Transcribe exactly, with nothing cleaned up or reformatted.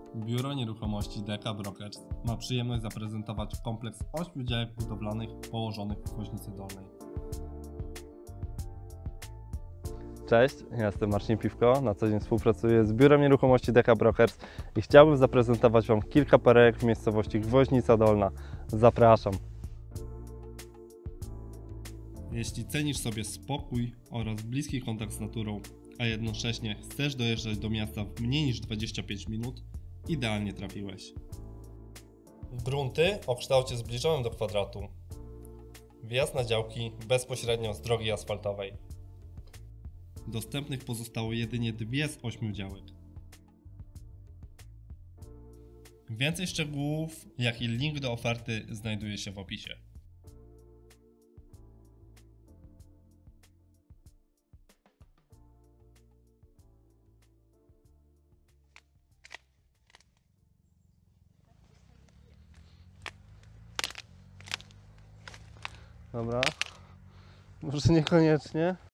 Biuro Nieruchomości D K Brokers ma przyjemność zaprezentować kompleks ośmiu działek budowlanych położonych w Woźnicy Dolnej. Cześć, ja jestem Marcin Piwko, na co dzień współpracuję z Biurem Nieruchomości D K Brokers i chciałbym zaprezentować Wam kilka perełek w miejscowości Woźnica Dolna. Zapraszam! Jeśli cenisz sobie spokój oraz bliski kontakt z naturą, a jednocześnie chcesz dojeżdżać do miasta w mniej niż dwadzieścia pięć minut, idealnie trafiłeś. Grunty o kształcie zbliżonym do kwadratu. Wjazd na działki bezpośrednio z drogi asfaltowej. Dostępnych pozostało jedynie dwie z ośmiu działek. Więcej szczegółów, jak i link do oferty znajduje się w opisie. Dobra, może niekoniecznie.